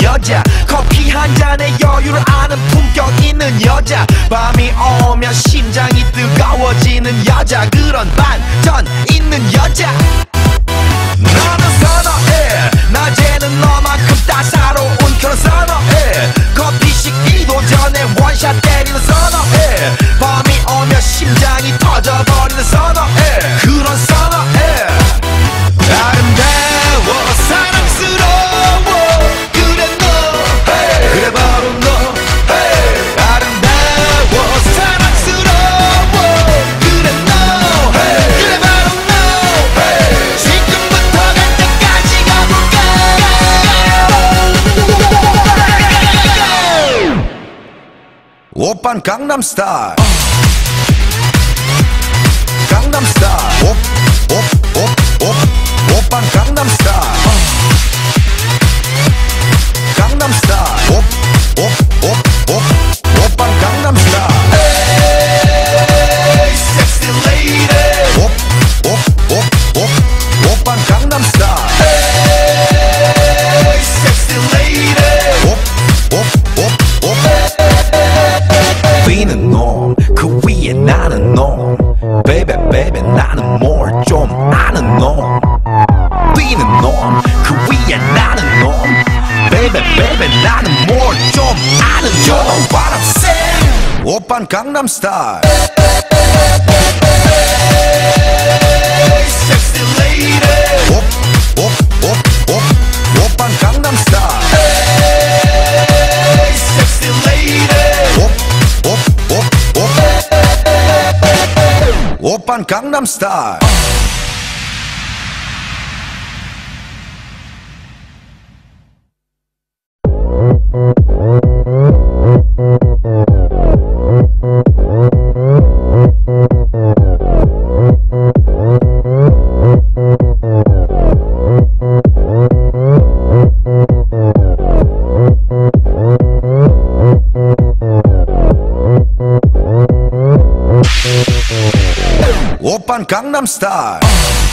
여자, 커피 한 잔에 여유를 아는 품격 있는 여자, 밤이 오면 심장이 뜨거워지는 여자, 그런 반전 있는 여자. 너는 선어해, 낮에는 너만큼 따사로운 그런 선어해, 커피 식기도 전에 원샷 때리는 선어해, 밤이 오면 심장이 터져버리는 선어해, 그런 선어해. 아름다워 사랑스러워 그래 너, hey. 그래 바로 너, hey. 아름다워 사랑스러워 그래 너, hey. 그래 바로 너, hey. 지금부터 갈 때까지 가볼까. 오빤 강남스타일, 강남스타일, 오빤 강남스타일, 강남스타일, 오빤 강남스타일. Hey, sexy lady. 오빤 강남스타일. Hey, sexy lady. Being a norm, 그 위에 나는 norm. Baby, baby, 나는 more 좀 아는 norm. Being a norm, 그 위에 나는 norm. Baby, baby, 나는 more 좀 아는 norm. You know what I'm saying? 오빤 강남스타일. Hey, sexy lady. 오빤 강남스타일. Hey, sexy lady. 오빤 강남스타일. 오빤 강남스타일.